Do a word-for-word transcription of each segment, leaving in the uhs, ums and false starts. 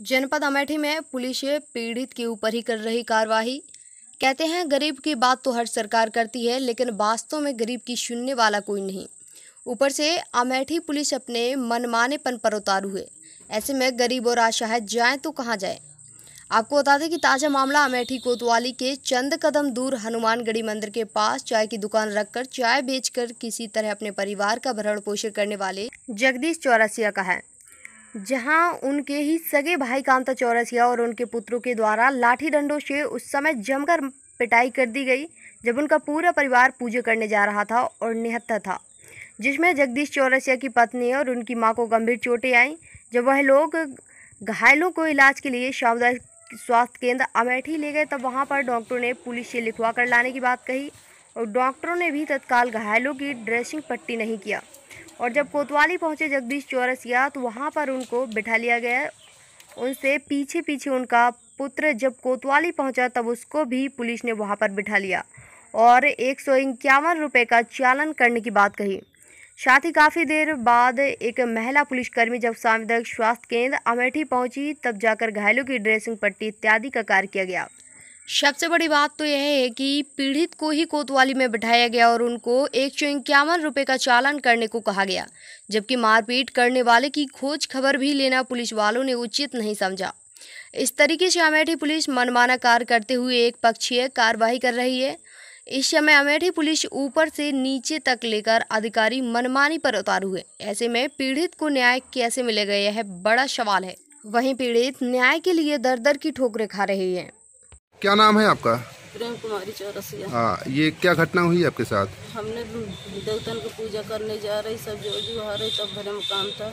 जनपद अमेठी में पुलिस पीड़ित के ऊपर ही कर रही कार्रवाई। कहते हैं गरीब की बात तो हर सरकार करती है, लेकिन वास्तव में गरीब की सुनने वाला कोई नहीं। ऊपर से अमेठी पुलिस अपने मनमानेपन पर उतारू है। ऐसे में गरीब और असहाय जाए तो कहाँ जाए। आपको बता दें कि ताज़ा मामला अमेठी कोतवाली के चंद कदम दूर हनुमानगढ़ी मंदिर के पास चाय की दुकान रखकर चाय बेचकर किसी तरह अपने परिवार का भरण पोषण करने वाले जगदीश चौरसिया का है, जहां उनके ही सगे भाई कांता चौरसिया और उनके पुत्रों के द्वारा लाठी डंडों से उस समय जमकर पिटाई कर दी गई, जब उनका पूरा परिवार पूजा करने जा रहा था और निहत्था था, जिसमें जगदीश चौरसिया की पत्नी और उनकी मां को गंभीर चोटें आईं। जब वह लोग घायलों को इलाज के लिए सामुदायिक स्वास्थ्य केंद्र अमेठी ले गए, तब वहां पर डॉक्टरों ने पुलिस से लिखवा कर लाने की बात कही और डॉक्टरों ने भी तत्काल घायलों की ड्रेसिंग पट्टी नहीं किया। और जब कोतवाली पहुंचे जगदीश चौरसिया तो वहां पर उनको बिठा लिया गया। उनसे पीछे पीछे उनका पुत्र जब कोतवाली पहुंचा तब उसको भी पुलिस ने वहां पर बिठा लिया और एक सौ इक्यावन रुपये का चालान करने की बात कही। साथ ही काफ़ी देर बाद एक महिला पुलिसकर्मी जब सामुदायिक स्वास्थ्य केंद्र अमेठी पहुंची, तब जाकर घायलों की ड्रेसिंग पट्टी इत्यादि का कार्य किया गया। सबसे बड़ी बात तो यह है कि पीड़ित को ही कोतवाली में बिठाया गया और उनको एक सौ इक्यावन रुपये का चालान करने को कहा गया, जबकि मारपीट करने वाले की खोज खबर भी लेना पुलिस वालों ने उचित नहीं समझा। इस तरीके से अमेठी पुलिस मनमाना कार्य करते हुए एक पक्षीय कार्रवाई कर रही है। इस समय अमेठी पुलिस ऊपर से नीचे तक लेकर अधिकारी मनमानी पर उतारू है। ऐसे में पीड़ित को न्याय कैसे मिलेगा, यह बड़ा सवाल है। वहीं पीड़ित न्याय के लिए दर दर की ठोकरें खा रही है। क्या नाम है आपका? प्रेम कुमारी चौरसिया। हाँ, ये क्या घटना हुई आपके साथ? हमने देवतन की पूजा करने जा रही, सब जो जो आ रही, तब घरे में काम था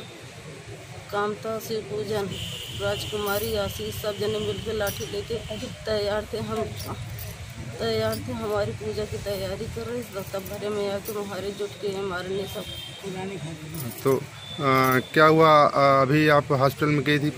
काम था शिव पूजन। राजकुमारी आशीष सब जने मिलकर लाठी लेके तैयार थे, हम तैयार थे हमारी पूजा की तैयारी कर रहे, तब घरे में आके हमारे जुट के मारने सब। तो आ, क्या हुआ? आ, अभी आप हॉस्पिटल में गई थी?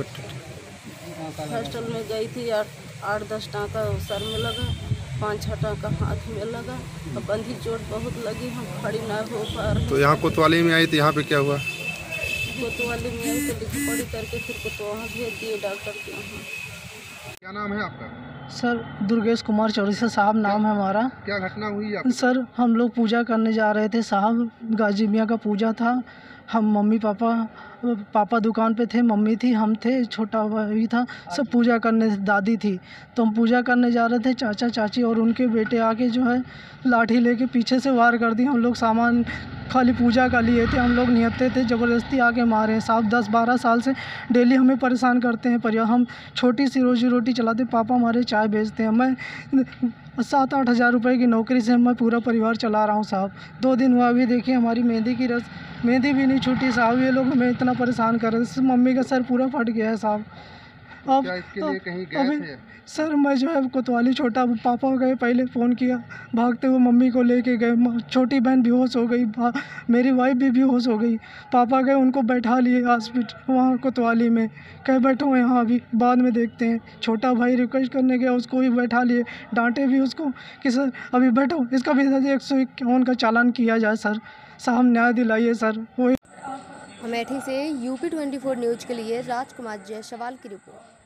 हॉस्पिटल में गई थी। आठ आठ दस टाँका सर में लगा, पाँच छः टाँका हाथ में लगा, और बंधी चोट बहुत लगी, हम खड़ी ना हो पा रहे। तो यहाँ कोतवाली में आई थी, यहाँ पे क्या हुआ? कोतवाली में आई तो लिखी पढ़ी करके फिर को वहाँ भेज दिए डॉक्टर के यहाँ। क्या नाम है आपका? सर दुर्गेश कुमार चौरसिया साहब नाम है हमारा। क्या घटना हुई आपको? सर हम लोग पूजा करने जा रहे थे साहब, गाजी मियाँ का पूजा था। हम मम्मी पापा पापा दुकान पे थे, मम्मी थी, हम थे, छोटा भाई था, सब पूजा करने, दादी थी। तो हम पूजा करने जा रहे थे, चाचा चाची और उनके बेटे आके जो है लाठी लेके पीछे से वार कर दी। हम लोग सामान खाली पूजा का लिए थे, हम लोग निहत्ते थे, ज़बरदस्ती आके मारे। साहब दस बारह साल से डेली हमें परेशान करते हैं। परिवार हम छोटी सी रोजी रोटी चलाते, पापा हमारे चाय बेचते हैं। मैं सात आठ हज़ार रुपये की नौकरी से मैं पूरा परिवार चला रहा हूँ साहब। दो दिन हुआ, अभी देखिए हमारी मेहंदी की रस मेहंदी भी नहीं छूटी साहब। ये लोग हमें इतना परेशान कर रहे हैं। मम्मी का सर पूरा फट गया है साहब। अब क्या इसके लिए कहीं गए थे? सर मैं जो है कोतवाली, छोटा पापा गए, पहले फ़ोन किया, भागते हुए मम्मी को लेके गए। छोटी बहन बेहोश हो गई, मेरी वाइफ भी बेहोश हो गई। पापा गए, उनको बैठा लिए हॉस्पिटल वहाँ कोतवाली में, कहे बैठो यहाँ, अभी बाद में देखते हैं। छोटा भाई रिक्वेस्ट करने गया, उसको भी बैठा लिए, डांटे भी उसको कि सर अभी बैठो, इसका भी एक सौ इक्यावन का चालान किया जाए सर। साहब न्याय दिलाइए सर। वो अमेठी से यूपी ट्वेंटी फोर न्यूज़ के लिए राजकुमार जायसवाल की रिपोर्ट।